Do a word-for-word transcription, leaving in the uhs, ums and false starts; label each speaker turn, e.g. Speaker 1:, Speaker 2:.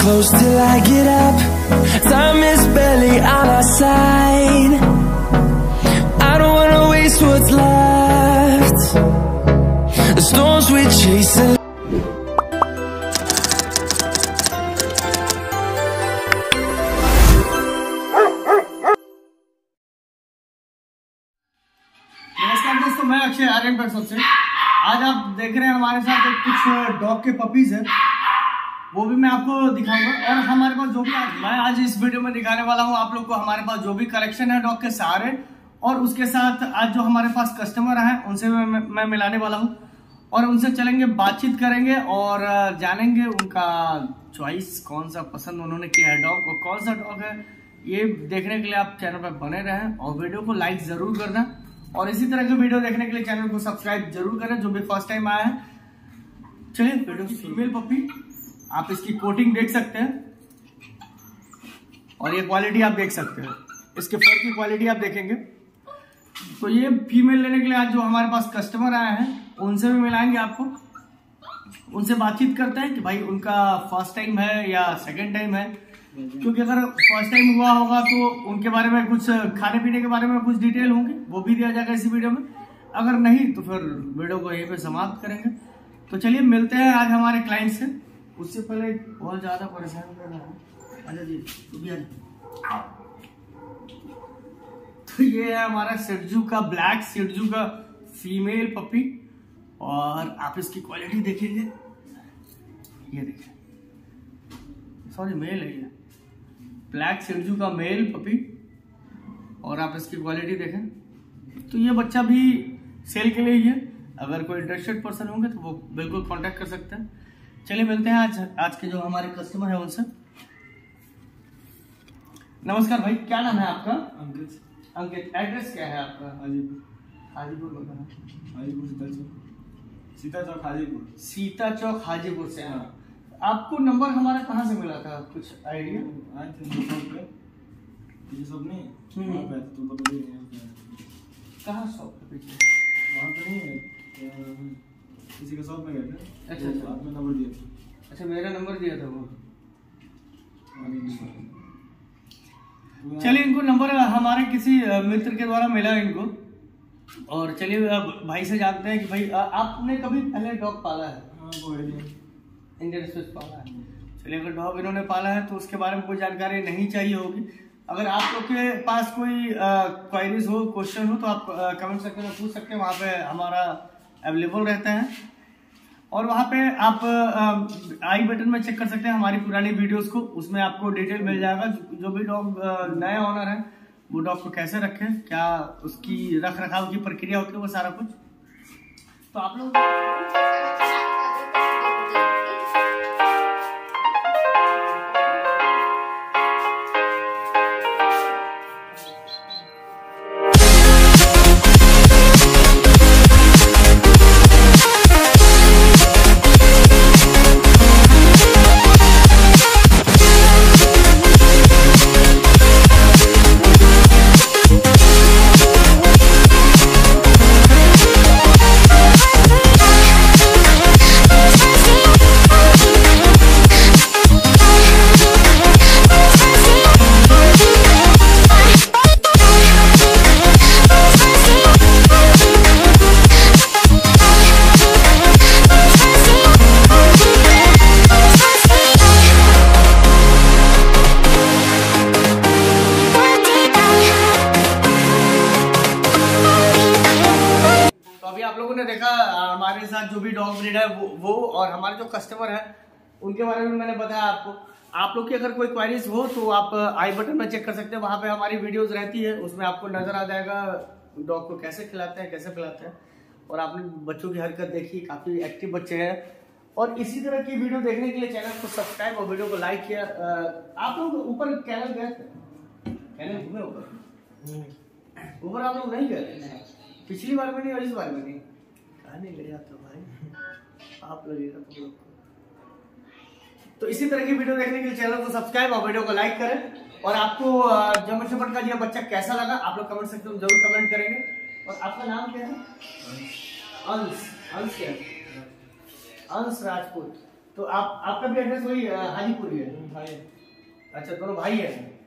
Speaker 1: close till I get up. Time is barely on our side. I don't wanna waste what's left. The storms we chase and
Speaker 2: नमस्कार दोस्तों, मैं अक्षय आर्यन पर सबसे आज आप देख रहे हैं हमारे साथ एक कुछ डॉग के पपीज है, वो भी मैं आपको दिखाऊंगा। और हमारे पास जो भी मैं आज इस वीडियो में दिखाने वाला हूँ आप लोग को, हमारे पास जो भी कलेक्शन है डॉग के सारे, और उसके साथ आज जो हमारे पास कस्टमर हैं उनसे मैं, मैं मिलाने वाला हूँ और उनसे चलेंगे, बातचीत करेंगे और जानेंगे उनका चॉइस कौन सा पसंद उन्होंने किया है डॉग और कौन सा डॉग है। ये देखने के लिए आप चैनल पर बने रहें और वीडियो को लाइक जरूर करना और इसी तरह की वीडियो देखने के लिए चैनल को सब्सक्राइब जरूर करें जो भी फर्स्ट टाइम आया है। चलिए वीडियो की फीमेल पपी, आप इसकी कोटिंग देख सकते हैं और ये क्वालिटी आप देख सकते हैं, इसके फर की क्वालिटी आप देखेंगे। तो ये फीमेल लेने के लिए आज जो हमारे पास कस्टमर आए हैं उनसे भी मिलाएंगे आपको, उनसे बातचीत करते हैं कि भाई उनका फर्स्ट टाइम है या सेकेंड टाइम है, क्योंकि अगर फर्स्ट टाइम हुआ होगा तो उनके बारे में कुछ, खाने पीने के बारे में कुछ डिटेल होंगे, वो भी दिया जाएगा इसी वीडियो में। अगर नहीं तो फिर वीडियो को यहीं पे समाप्त करेंगे। तो चलिए मिलते हैं आज हमारे क्लाइंट से। उससे पहले बहुत ज्यादा परेशान कर रहा है। अच्छा जी, तो भी आ तो ये है हमारा सिडजू का, ब्लैक सिडजू का फीमेल पपी और आप इसकी क्वालिटी देखेंगे, ये देखिए, सॉरी मेल है ये, ब्लैक सिडजू का मेल पपी और आप इसकी क्वालिटी देखें। तो ये बच्चा भी सेल के लिए ही है, अगर कोई इंटरेस्टेड पर्सन होंगे तो वो बिल्कुल कांटेक्ट कर सकते हैं। चलिए मिलते हैं आज आज के जो हमारे कस्टमर है उनसे। नमस्कार भाई, क्या नाम है आपका?
Speaker 3: अंकित।
Speaker 2: अंकित, एड्रेस क्या है आपका?
Speaker 3: हाजीपुर।
Speaker 2: हाजीपुर बताना।
Speaker 3: हाजीपुर सीता चौक, सीता चौक हाजीपुर।
Speaker 2: सीता चौक हाजीपुर से। हाँ, आपको नंबर हमारा कहाँ से मिला था, कुछ आइडिया?
Speaker 3: आए थे शॉप पे, ये सब नहीं वहाँ पे तो पता नहीं है
Speaker 2: कहाँ शॉप पे? पीछे
Speaker 3: वहाँ पे नहीं है, किसी के शॉप में गए थे।
Speaker 2: अच्छा अच्छा,
Speaker 3: आपने नंबर दिया था।
Speaker 2: अच्छा मेरा नंबर दिया था वो।
Speaker 3: तो
Speaker 2: चलिए इनको नंबर हमारे किसी मित्र के द्वारा मिला इनको, और चलिए अब भाई से जानते हैं कि भाई आपने कभी पहले डॉग पाला है?
Speaker 3: हाँ वो है,
Speaker 2: इंडियन स्विच पाला है। चलिए अगर डॉग इन्होंने पाला है तो उसके बारे में कोई जानकारी नहीं चाहिए होगी। अगर आप लोग के पास कोई क्वायरीज हो, क्वेश्चन हो तो आप कमेंट सेक्शन में पूछ सकते हैं, वहाँ पे हमारा अवेलेबल रहता है। और वहाँ पे आप आई बटन में चेक कर सकते हैं हमारी पुरानी वीडियोस को, उसमें आपको डिटेल मिल जाएगा। जो भी डॉग नया ऑनर है वो डॉग को कैसे रखें, क्या उसकी रख रखाव की प्रक्रिया होती है, वो सारा कुछ। तो आप लोग आप लोगों ने देखा हमारे साथ जो भी डॉग ब्रीड है वो, वो और हमारे जो कस्टमर है उनके बारे में मैंने बताया आपको। आप लोग की अगर कोई क्वेरीज हो तो आप आई बटन में चेक कर सकते हैं, वहां पे हमारी वीडियोस रहती है, उसमें आपको नजर आ जाएगा डॉग को कैसे खिलाते हैं, कैसे पिलाते हैं। और आपने बच्चों की हरकत देखी, काफी एक्टिव बच्चे हैं। और इसी तरह की वीडियो देखने के लिए चैनल को सब्सक्राइब और वीडियो को लाइक किया। आप लोग ऊपर कैनल गए थे, कैनल घूमे ऊपर ऊपर आप लोग नहीं गए? पिछली बार में नहीं और इस बार में नहीं? नहीं ले जाता भाई, आप लगेगा तुम लोग को। तो इसी तरह की वीडियो देखने के लिए चैनल को सब्सक्राइब और वीडियो को लाइक करें। और आपको जर्मन शेफर्ड का यह बच्चा कैसा लगा आप लोग कमेंट सेक्शन में जरूर कमेंट करेंगे। और आपका नाम क्या है? अंश। अंश क्या है? अंश राजपूत। तो आप आपका भी एड्रेस वही अ, हाजीपुर ही है?
Speaker 3: भाई
Speaker 2: अच्छा दोनों भाई है।